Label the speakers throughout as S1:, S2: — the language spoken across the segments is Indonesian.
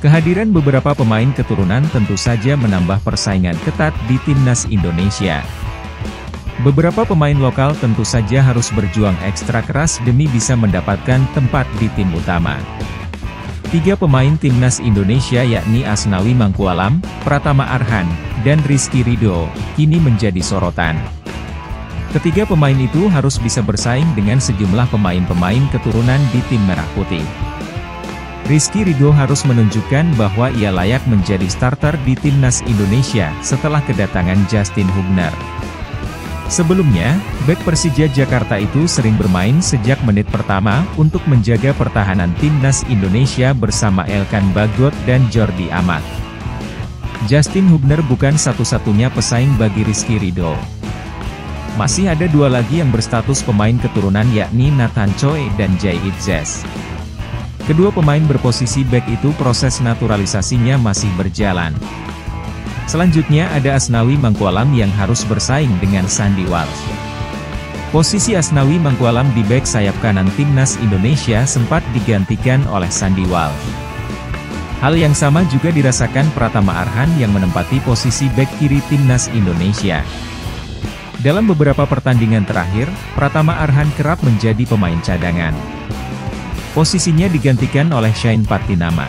S1: Kehadiran beberapa pemain keturunan tentu saja menambah persaingan ketat di timnas Indonesia. Beberapa pemain lokal tentu saja harus berjuang ekstra keras demi bisa mendapatkan tempat di tim utama. 3 pemain timnas Indonesia yakni Asnawi Mangkualam, Pratama Arhan, dan Rizky Ridho, kini menjadi sorotan. Ketiga pemain itu harus bisa bersaing dengan sejumlah pemain-pemain keturunan di tim Merah Putih. Rizky Ridho harus menunjukkan bahwa ia layak menjadi starter di timnas Indonesia setelah kedatangan Justin Hubner. Sebelumnya, bek Persija Jakarta itu sering bermain sejak menit pertama untuk menjaga pertahanan timnas Indonesia bersama Elkan Bagot dan Jordi Amat. Justin Hubner bukan satu-satunya pesaing bagi Rizky Ridho. Masih ada 2 lagi yang berstatus pemain keturunan yakni Nathan Choi dan Jay Itzes. Kedua pemain berposisi bek itu proses naturalisasinya masih berjalan. Selanjutnya ada Asnawi Mangkualam yang harus bersaing dengan Sandy Walsh. Posisi Asnawi Mangkualam di bek sayap kanan timnas Indonesia sempat digantikan oleh Sandy Walsh. Hal yang sama juga dirasakan Pratama Arhan yang menempati posisi bek kiri timnas Indonesia. Dalam beberapa pertandingan terakhir, Pratama Arhan kerap menjadi pemain cadangan. Posisinya digantikan oleh Shane Patinama.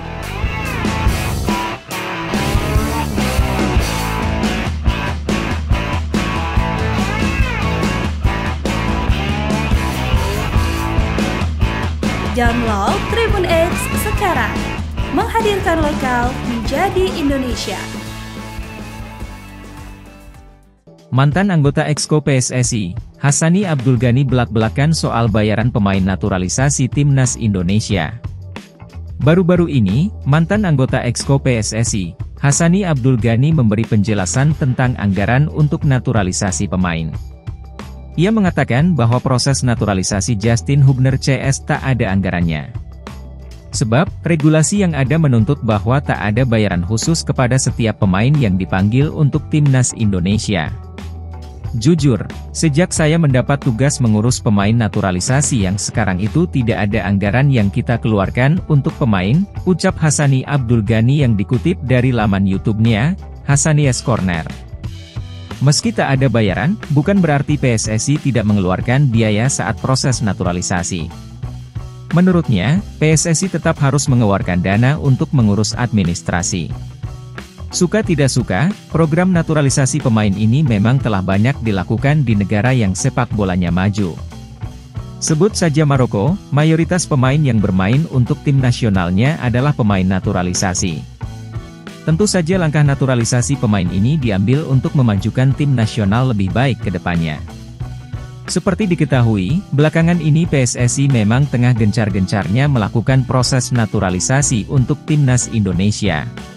S2: Download Tribun X sekarang, menghadirkan lokal menjadi Indonesia.
S1: Mantan anggota Exco PSSI, Hassani Abdul Ghani belak-belakan soal bayaran pemain naturalisasi timnas Indonesia. Baru-baru ini, mantan anggota Exco PSSI, Hassani Abdul Ghani memberi penjelasan tentang anggaran untuk naturalisasi pemain. Ia mengatakan bahwa proses naturalisasi Justin Hubner CS tak ada anggarannya. Sebab, regulasi yang ada menuntut bahwa tak ada bayaran khusus kepada setiap pemain yang dipanggil untuk timnas Indonesia. Jujur, sejak saya mendapat tugas mengurus pemain naturalisasi yang sekarang itu tidak ada anggaran yang kita keluarkan untuk pemain, ucap Hassani Abdul Ghani yang dikutip dari laman YouTube-nya, Hassani's Corner. Meski tak ada bayaran, bukan berarti PSSI tidak mengeluarkan biaya saat proses naturalisasi. Menurutnya, PSSI tetap harus mengeluarkan dana untuk mengurus administrasi. Suka tidak suka, program naturalisasi pemain ini memang telah banyak dilakukan di negara yang sepak bolanya maju. Sebut saja Maroko, mayoritas pemain yang bermain untuk tim nasionalnya adalah pemain naturalisasi. Tentu saja langkah naturalisasi pemain ini diambil untuk memajukan tim nasional lebih baik ke depannya. Seperti diketahui, belakangan ini PSSI memang tengah gencar-gencarnya melakukan proses naturalisasi untuk timnas Indonesia.